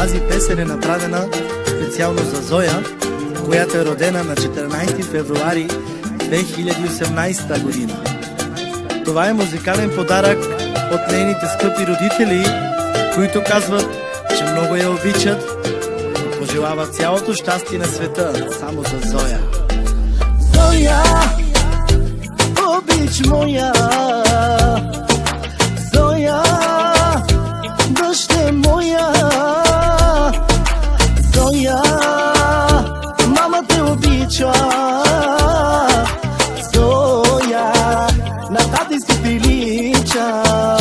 Тази песен е направена специално за Зоя, която е родена на 14 февруари 2018 година. Това е музикален подарък от нейните скъпи родители, които казват, че много я обичат и пожелават цялото щастие на света само за Зоя. Зоя, обич моя, Зоя, дъще моя, Зоя, мама те обича, Зоя, на тати си прилича.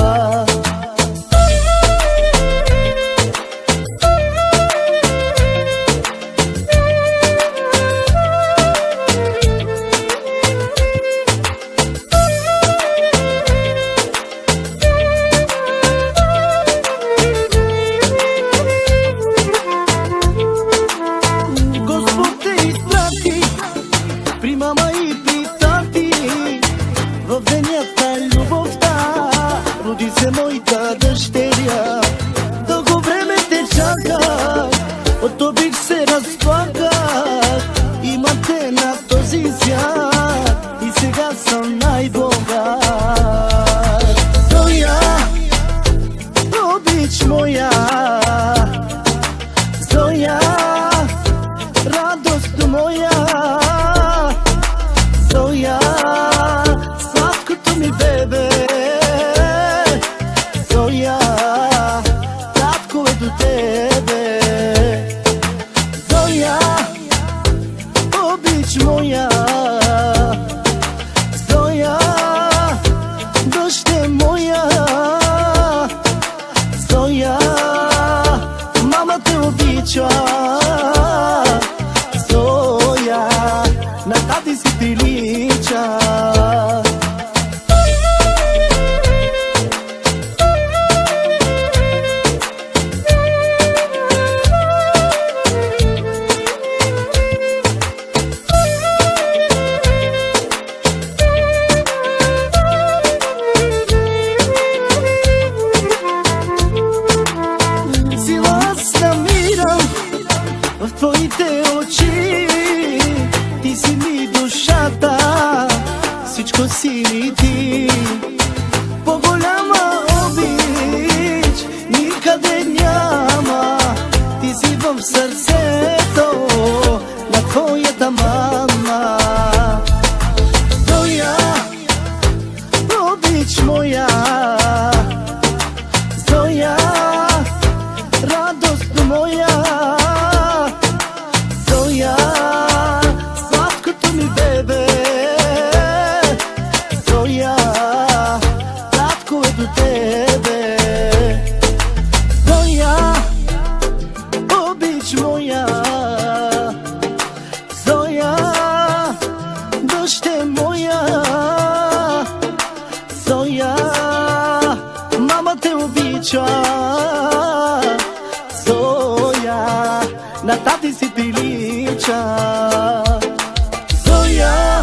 Роди се моята дъщеря, дълго време те чаках, от обич се разплаках. Имам те на този свят и сега съм най-богат. Зоя, обич моя, Зоя, радост моя, Зоя, сладкото ми бебе, Зоя, татко е до тебе. Зоя, обич моя, Зоя, дъще моя, Зоя, мама те обича, Зоя, на тати си прилича. В твоите очи, ти си ми душата, всичко си ми ти. По-голяма обич никъде няма, ти си в сърцето на твоята мама. Зоя, обич моя, Зоя, радост моя, Зоя, сладкото ми бебе, Зоя, татко е до тебе. Зоя, обич моя, Зоя, дъще моя, Зоя, мама те обича, Зоя, на тати си прилича. Зоя,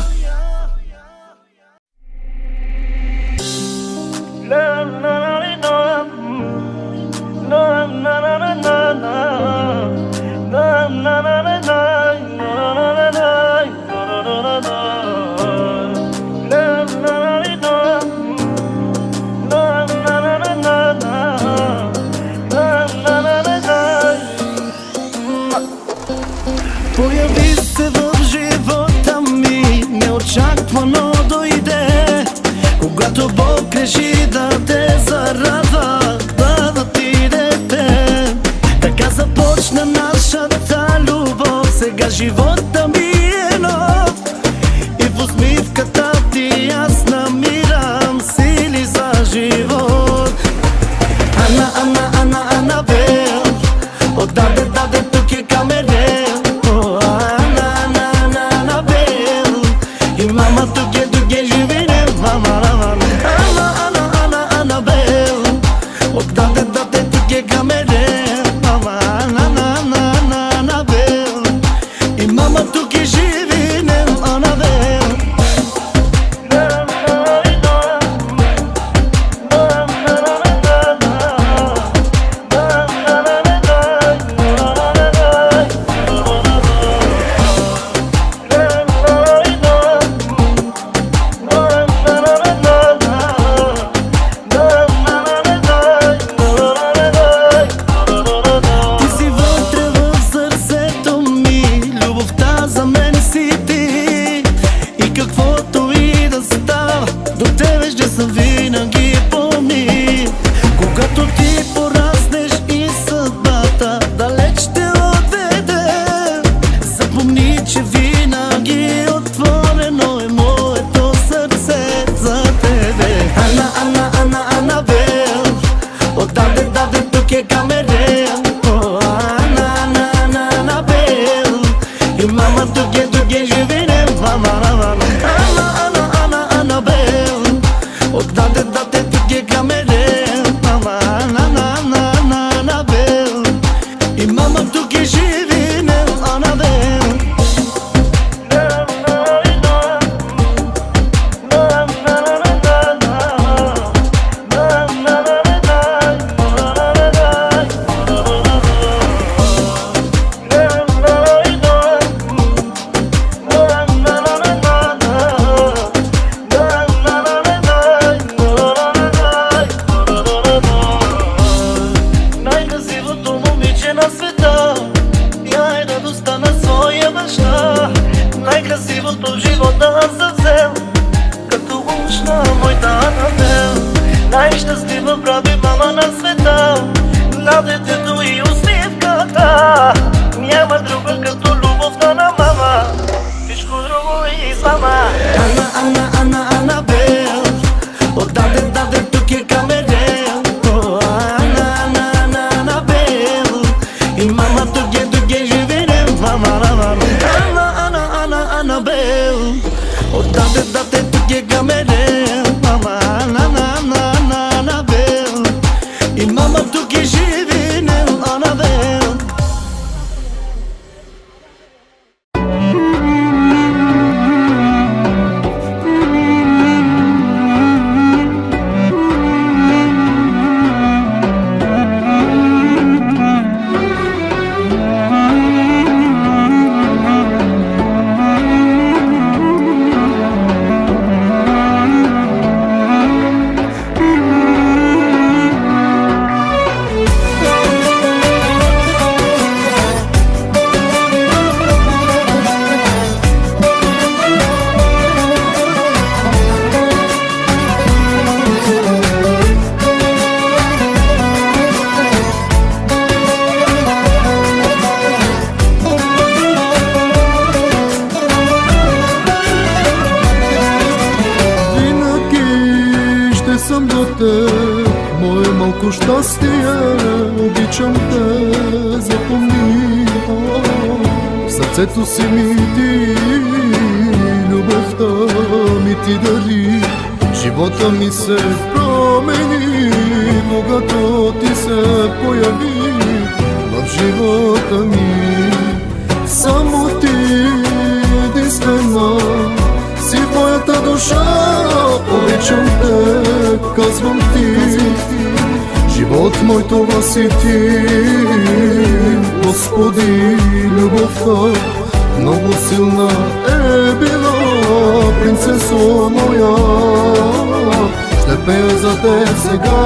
появи се в живота ми, неочаквано дойде, когато Бог реши да те зарадва, да отидете. Така започна нашата любов, сега живота ми е нов и в усмивката ти аз намирам сили за живот. Анабел, даде тук е камере. И мама моето щастие, обичам те, запомни. В сърцето си ми ти, любовта ми ти дари. Живота ми се промени, когато ти се появи в живота ми. Само ти единствена си в моята душа, обичам те, казвам ти. Живот мой, това си ти, Господи, любовта много силна е била, принцесо моя, ще пея за теб сега.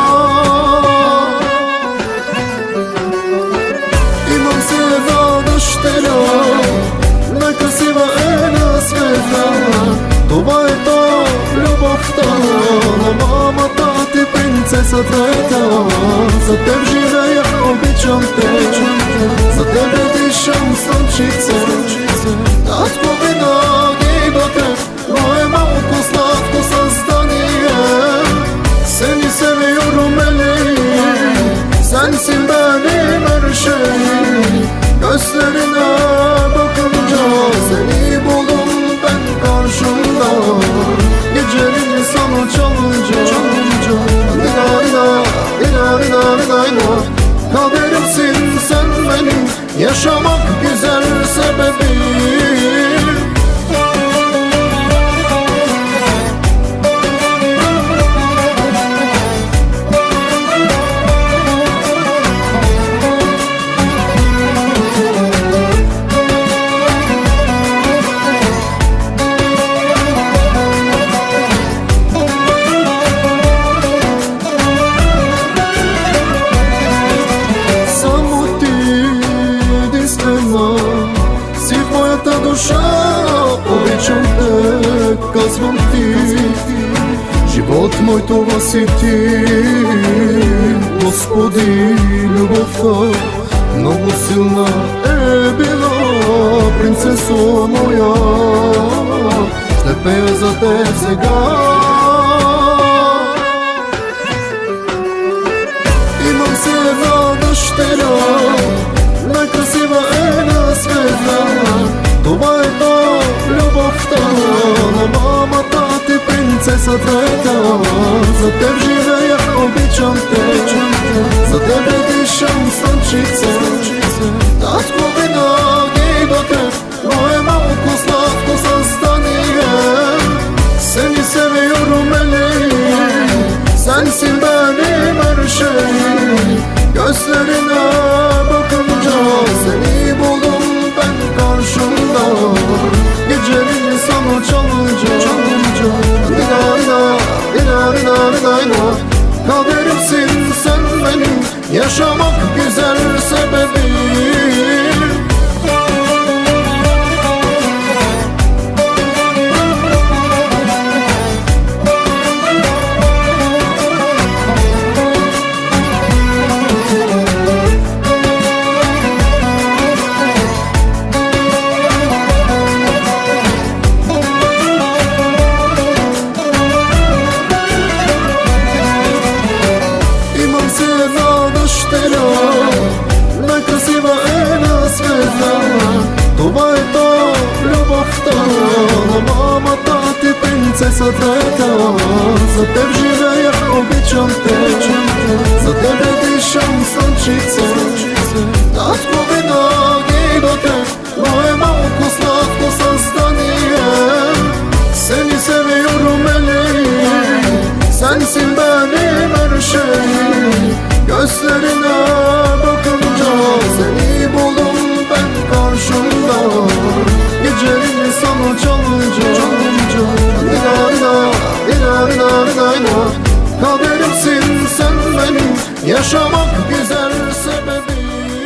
Имам си една дъщеря, най-красива е на света. Това е то любовта на мамата ти, принцесата е та. За теб живея, обичам те, за тебе дишам слънчице. Татко винаги до теб, но е малко сладко създание. Seni seviyorum Elif, sensin benim her şeyim. Gözlerine bakınca seni buldum ben karşımda. Gecenin sana çalınca kaderimsin sen benim, yaşamak güzel sebebim. Обичам те, казвам ти. Живот мой, това си ти, Господи, любовта много силна е била, принцесо моя, ще пея за теб сега. Имам си една дъщеря, най-красива е на света. Това е то любовта на мамата ти, принцесата е та. За теб живея, обичам те, за тебе дишам слънчице. Татко винаги до теб, но е малко сладко създание. Seni seviyorum Elif, sensin benim her şeyim. Gözlerine bakınca seni buldum ben karşımda. Gecenin sana çalınca kaderimsin sen benim, yaşamak güzel sebebim. Най-красива е на света. Това е то любовта на мамата ти, принцесата е та. За теб живея, обичам те, за тебе дишам слънчице. Татко винаги до теб, но е малко сладко създание. Seni seviyorum Elif, sensin benim her şeyim. Gözlerine bakınca seni buldum ben karşımda. Gecenin sana çalınca kaderimsin sen benim, yaşamak güzel sebebim.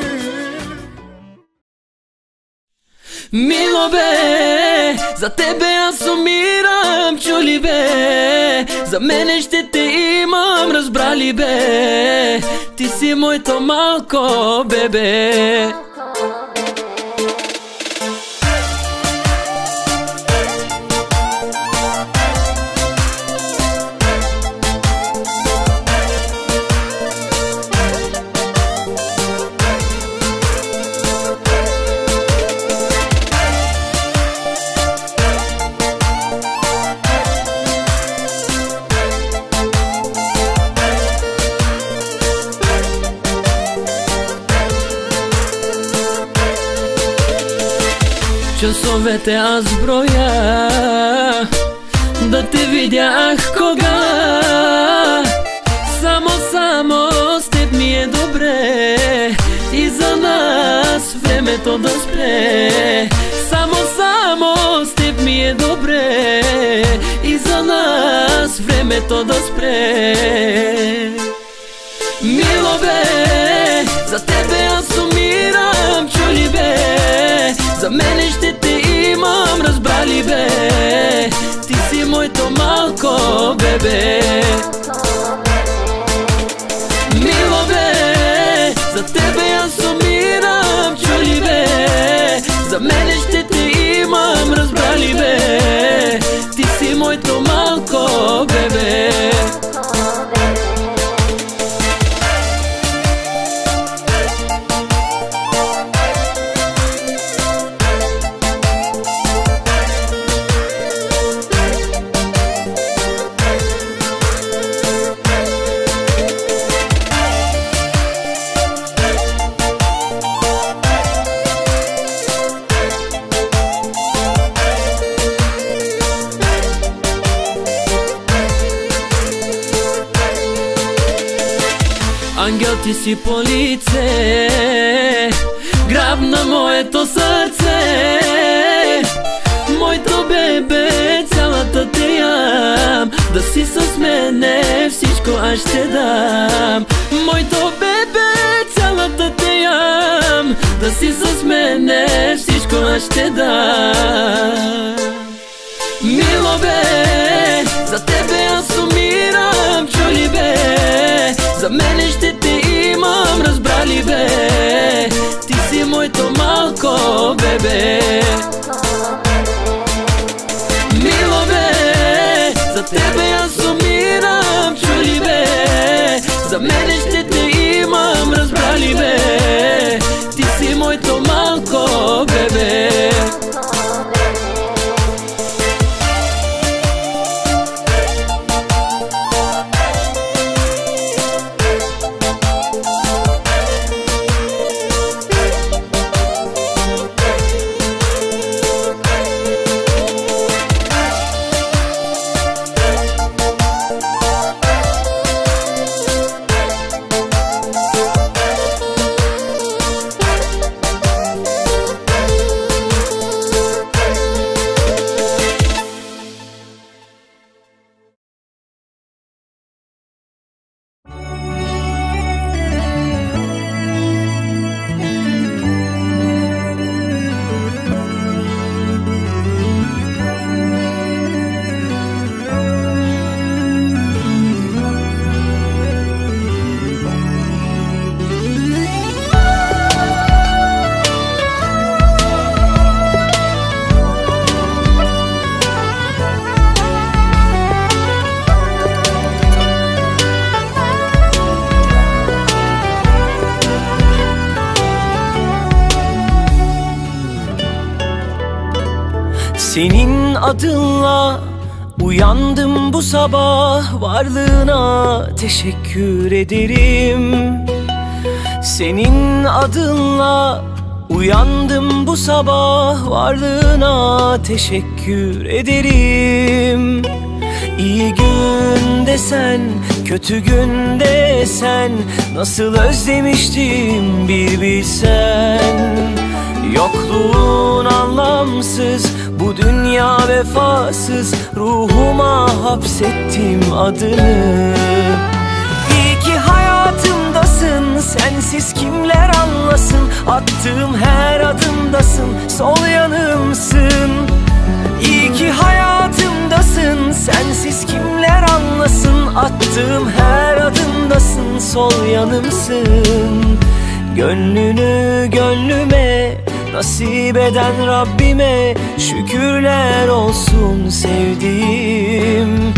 Мило бе, за тебе аз умирам, чули бе. За мене ще те имам, разбрали бе. Ти си моето малко бебе. часовете аз броя да те видя, кога само с теб ми е добре и за нас времето да спре. Само с теб ми е добре и за нас времето да спре. Мило бе, за тебе аз умирам, чули бе, за мене ще те имам, разбрали бе, ти си моето малко бебе. Мило бе, за тебе аз умирам, чули бе, за мене ще те имам, разбрали бе, ти си моето малко бебе. Ангел ти си по лице, грабна моето сърце, моето бебе, цялата те ям, да си с мене всичко аз ще дам. Моето бебе, цялата те ям, да си с мене всичко аз ще дам. Мило бе, за тебе аз умирам, чули бе, за мене ще те имам, разбрали бе, ти си моето малко бебе. Мило бе, за тебе аз умирам, чули бе, за мене ще те имам, разбрали бе, ти си моето малко бебе. Senin adınla uyandım bu sabah, varlığına teşekkür ederim. Senin adınla uyandım bu sabah, varlığına teşekkür ederim. İyi günde sen, kötü günde sen, nasıl özlemiştim bir bilsen. Yokluğun anlamsız, bu dünya vefasız, ruhuma hapsettim adını. İyi ki hayatımdasın, sensiz kimler anlasın, attığım her adımdasın, sol yanımsın. İyi ki hayatımdasın, sensiz kimler anlasın, attığım her adımdasın, sol yanımsın. Gönlünü gönlüme nasip eden Rabbime şükürler olsun sevdiğim.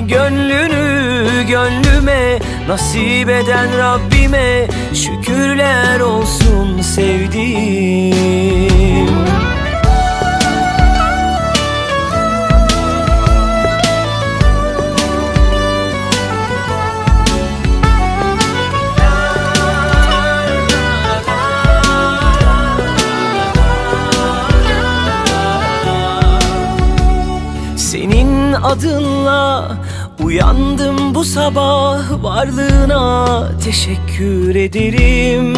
Gönlünü gönlüme nasip eden Rabbime şükürler olsun sevdiğim. adınla uyandım bu sabah, varlığına teşekkür ederim.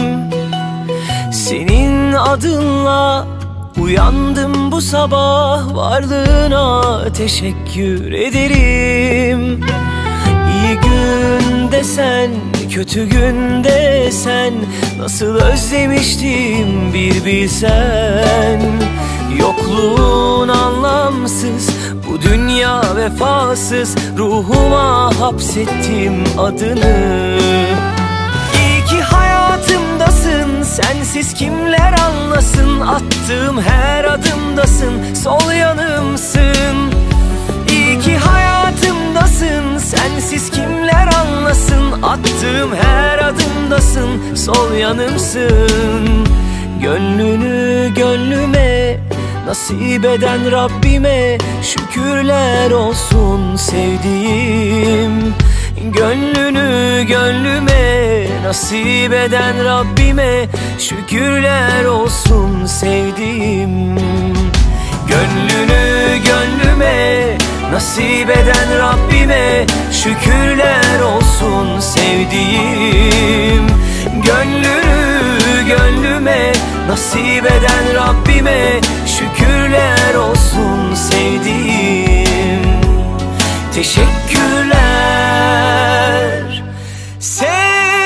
Senin adınla uyandım bu sabah, varlığına teşekkür ederim. İyi günde sen, kötü günde sen, nasıl özlemiştim bir bilsen. Yokluğun anlamsız, bu dünya vefasız, ruhuma hapsettim adını. İyi ki hayatımdasın, sensiz kimler anlasın, attığım her adımdasın, sol yanımsın. İyi ki hayatımdasın, sensiz kimler anlasın, attığım her adımdasın, sol yanımsın. Gönlünü gönlüme nasip eden Rabbime şükürler olsun sevdiğim. Gönlünü gönlüme nasip eden Rabbime şükürler olsun sevdiğim. Gönlünü gönlüme nasip eden Rabbime şükürler olsun sevdiğim. Gönlünü gönlüme nasip eden Rabbime şükürler olsun sevdiğim. Teşekkürler sevdiğim.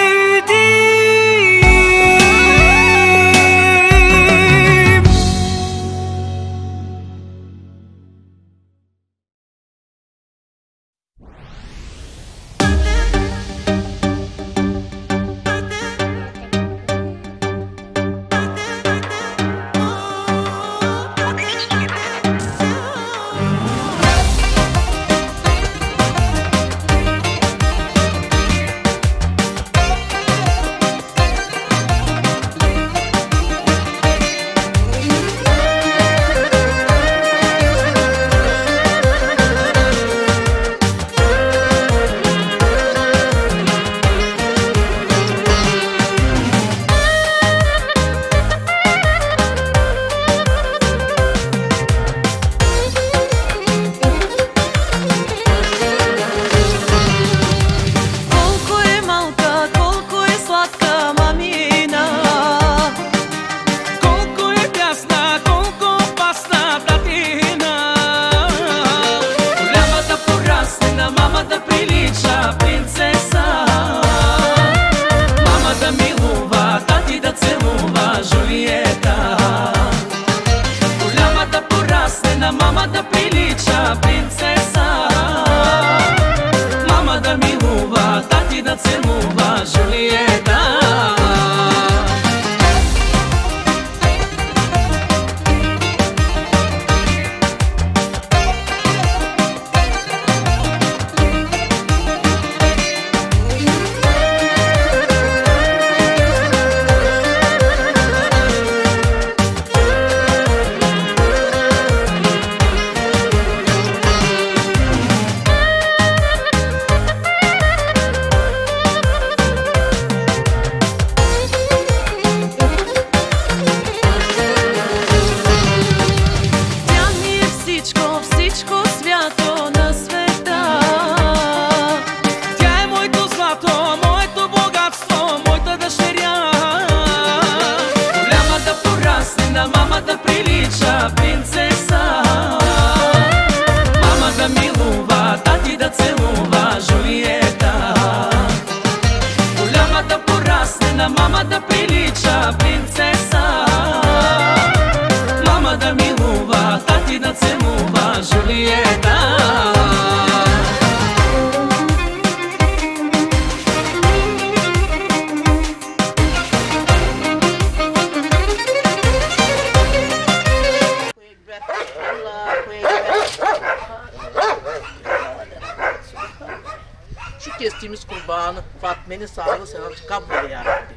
Kestiğimiz kurbanı Fatme'nin sağlığı selamcı kabul eyle ya Rabbi.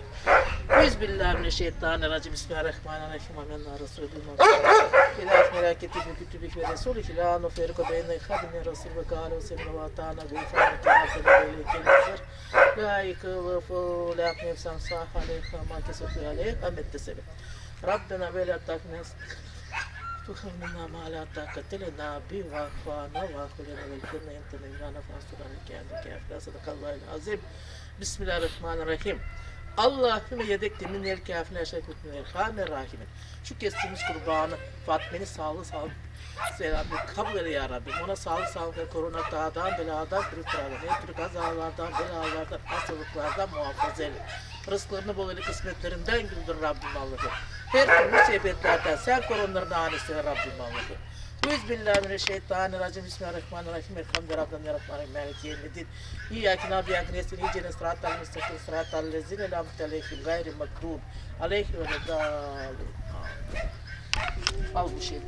Bismillahirrahmanirrahim. Bismillahirrahmanirrahim. Amenna Resulü'nün İlah melaketi ve kütübük ve Resulü filan o feriko beyne khadine Resul ve kâle ve selam ve ta'ana ve ifade kâfede böyle kelimler. Layıkı ve fûlâk nefsan sâh aleyh ve mâ kesufi aleyh. Ahmet de sebep. Rabbena ve la taknes وخلنا ما لا طاقة لنا به وأخوانا وأخونا والكلنا أنت نجانا فاصلنا لك يا صدق الله العظيم. بسم الله الرحمن الرحيم. Allahümme yedekti minel kâfine şekut minel khâne rahime. Şu kestiğimiz kurbanı Fatma'nın sağlığı kabul eyle ya Rabbi. Ona sağlık korona dağdan, beladan, kırıklardan, her türlü kazalardan, belalardan, hastalıklardan muhafaza eyle. Rızklarını bol eyle, kısmetlerinden güldür Rabbim Allah'ı. Her türlü musibetlerden sen koru onların anesine Rabbim Allah'ı. Bismillahirrahmanirrahim. Bismillahirrahmanirrahim. Elhamdülillahi Rabbil alemin. Maliki yevmiddin. İyyâke na'budu ve iyyâke nestaîn. İhdina sıratal mustakîm. Sıratal lezîne en'amte aleyhim gayril mağdûb aleyhim veleddâllîn. Al bu şeyi.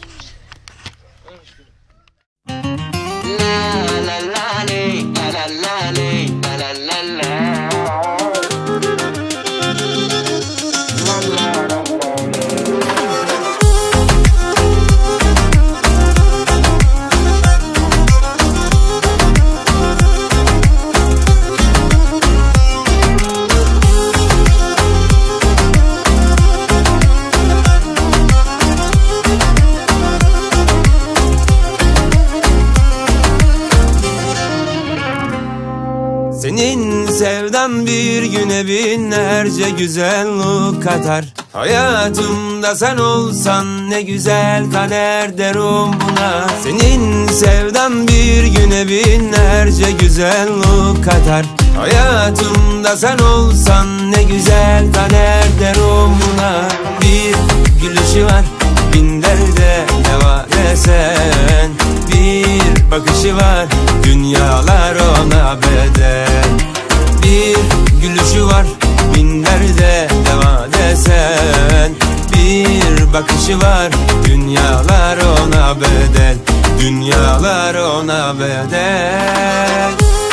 La la la la la la la la. Senin sevdan bir güne binlerce güzellik katar. Hayatımda sen olsan ne güzel kader derim buna. Senin sevdan bir güne binlerce güzellik katar. Hayatımda sen olsan ne güzel kader derim buna. Bir gülüşü var bin derde deva desen. Bir bakışı var dünyalar ona bedel. Bir gülüşü var bin derde deva desen. Bir bakışı var dünyalar ona bedel. Dünyalar ona bedel.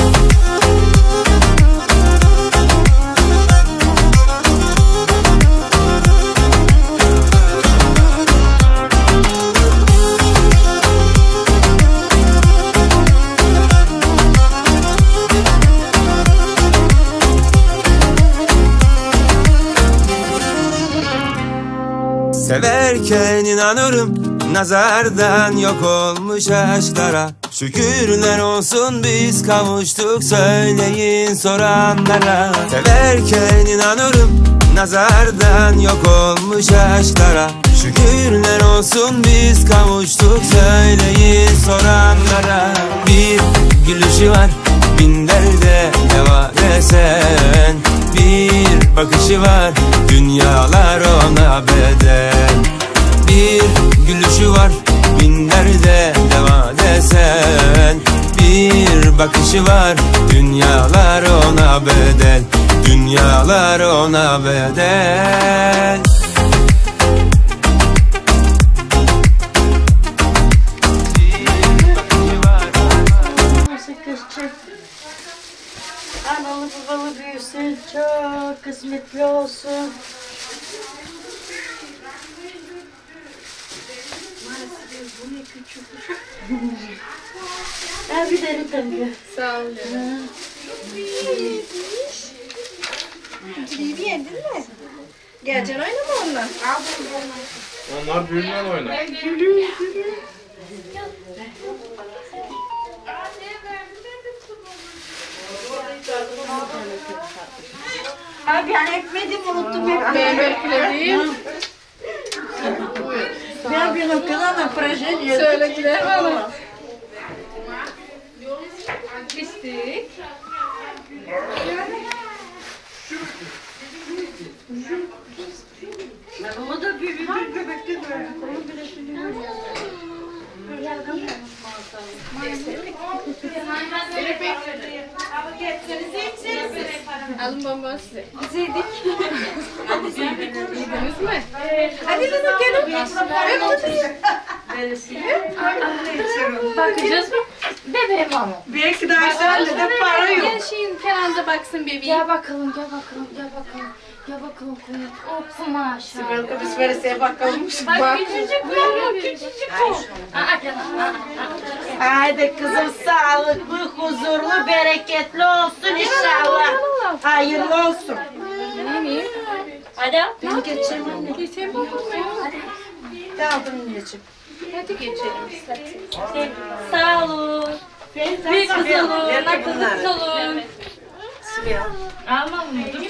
Severken inanırım nazardan yok olmuş aşklara. Şükürler olsun biz kavuştuk söyleyin soranlara. Severken inanırım nazardan yok olmuş aşklara. Şükürler olsun biz kavuştuk söyleyin soranlara. Bir gülüşü var bin derde deva desen. Bir bakışı var dünyalar ona bedel. Bir gülüşü var bin derde deva desen. Bir bakışı var dünyalar ona bedel. Dünyalar ona bedel. Analı babalı büyüsün, çok kısmetli olsun. Maalesef bu ne küçük. Ha bir deri tanıyor. Sağ ol. İkiliyi beğendin mi? Geleceksin oynama onunla. Onlar büyümden oynar. Abi ben ekmedim unuttum ekmeği. Ben bekledim. Ben bir noktadan da proje Söylediler bana. Bistik. O da bir göbekte böyle. Onun bile sürüyor. Alın bombası. Biz yedik. Yediniz mi? Hadi lan bakalım. Bakacağız mı? Bebeğim ama. Belki de Ayşe'de de para yok. Gel şeyin kenarında baksın bebeğim. Gel bakalım, gel bakalım, gel bakalım. Gel bakalım koyun. Hopsum aşağı. Belki biz veresiye bakalım. Bak küçücük bu. Küçücük bu. Haydi kızım sağlıklı, huzurlu, bereketli olsun inşallah. Hayırlı olsun. Ne? Hadi al. Beni geçelim anne. Geçelim babam. Hadi. Kaldım anneciğim. Hadi geçelim. Sağ olun. Bir kız olun. Bir kız olun. Sibel. Almam mı? Dur.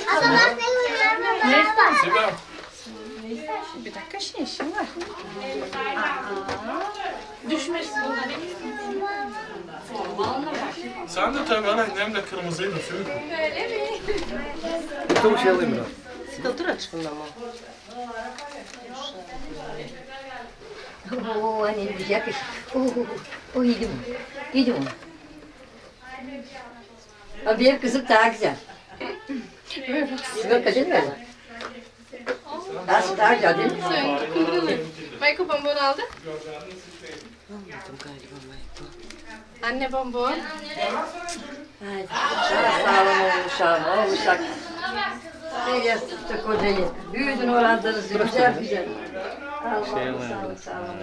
Sibel. Bir dakika işim var. Düşmesin. Sen de tabii annem de kırmızıydı. Öyle mi? Bir şey alayım biraz. Otur açıkında ama. Oo anne bir yakış. O yedim. Yedim onu. Ama benim kızım daha güzel. Sibel kaçın mı? Daha güzel değil mi? Michael bonbon aldı. Anne bonbon. Hadi. Sağ olun uşağım. O uşak. Ne yastıktı kocayı. Büyüdün oranlarınızı güzel güzel. Allah'ım sağ olun sağ olun.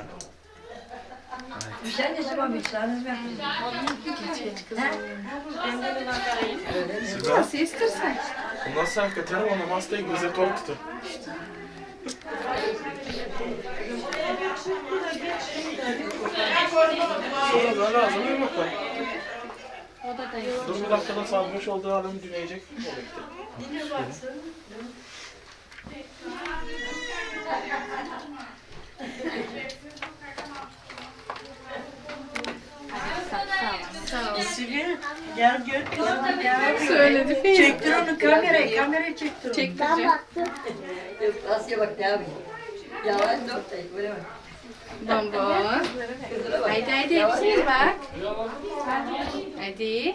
Sen ne zaman bitsanız ben Geç kızım. Sibel. Nasıl istersen. Ondan sen Katerina ona hastayı göze tortutu. Sonra böyle lazım mı bakalım? Dur bir dakikada sarmış olduğu halini dinleyecek. Sibel gel gör kızım gel. Söyledi Filiz. Çektir onu kamerayı çektir onu. Çektireceğim. Asya bak ne yapayım? Yavaş noktayı böyle mi? Bonbon. Haydi haydi hepsine bak. Hadi.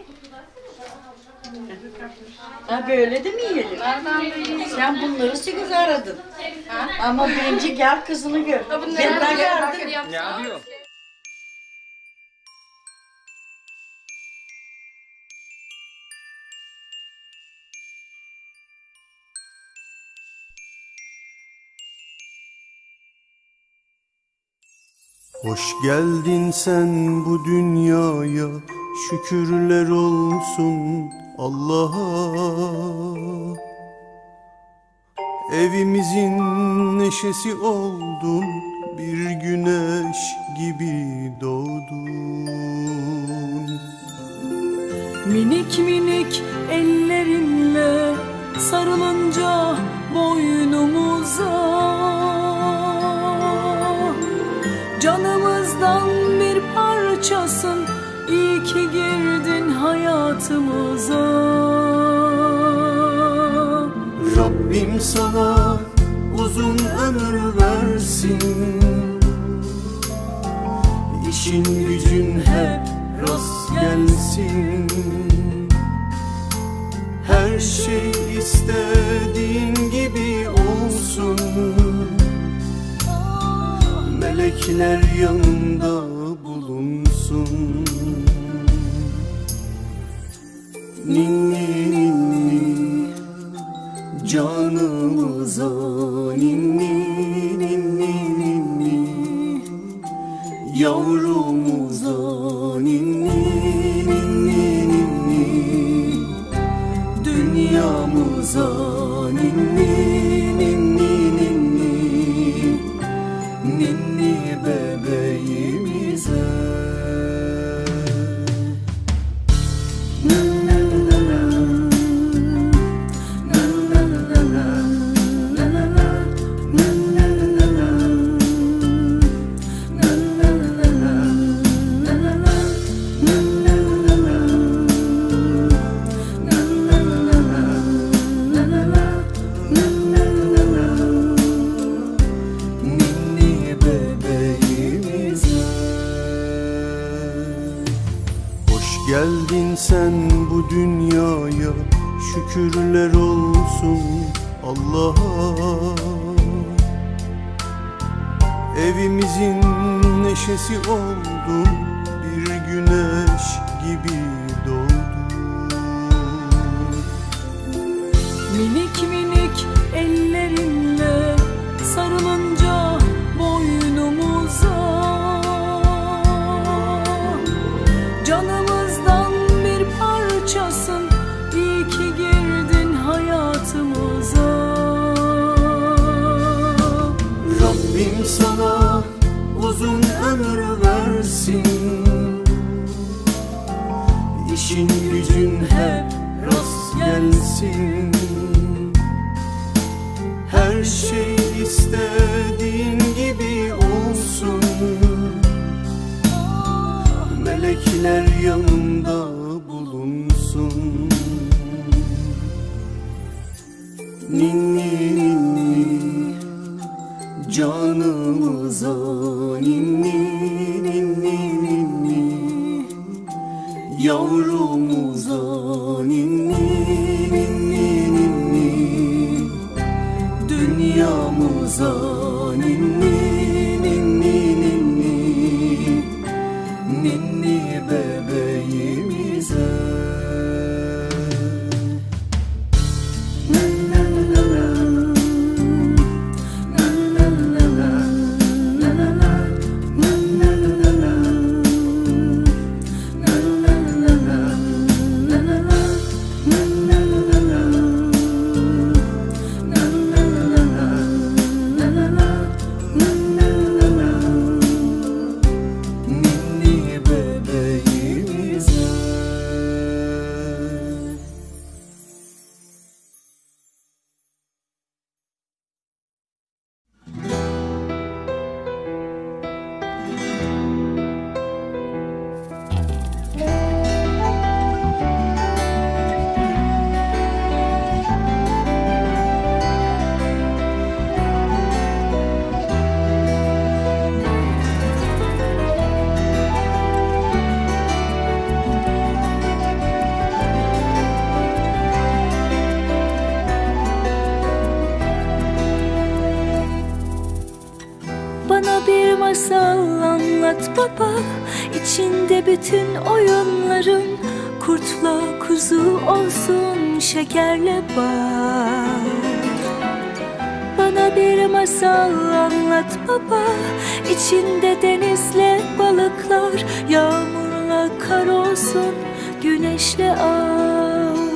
Ha böyle de mi yiyelim? Sen bunları 8 aradın. Ama birinci gel kızını gör. Ben de gördüm. Ne yapıyor? Hoş geldin sen bu dünyaya, şükürler olsun Allah'a. Evimizin neşesi oldun, bir güneş gibi doğdun. Minik minik ellerinle sarılınca boynumuza, canımızdan bir parçasın, iyi ki girdin hayatımıza. Rabbim sana uzun ömür versin, İşin gücün hep rast gelsin. Her şey istediğin gibi olsun, melekler yanında bulunsun. Ninni ninni canımıza, ninni ninni ninni yavrumuza, ninni ninni ninni dünyamıza, ninni ninni ninni ninni bebeğimize. Geldin sen bu dünyaya, şükürler olsun Allah'a. Evimizin neşesi oldun, bir güneş gibi doğdun. Minik minik ellerinle sarılınca boynumuza, canımızdan bir parçasın, iyi ki girdin hayatımıza. sana uzun ömür versin. İşin gücün hep rast gelsin. Her şey istediğin gibi olsun. Melekler yanında bulunsun. Ninni ninni canımıza, ninni ninni ninni yavrumuza, ninni ninni ninni dünyamıza, ninni ninni ninni ninni bebeğimize. Masal anlat baba, içinde bütün oyunların kurtla kuzu olsun, şekerle bal. Bana bir masal anlat baba, içinde denizle balıklar, yağmurla kar olsun, güneşle ay.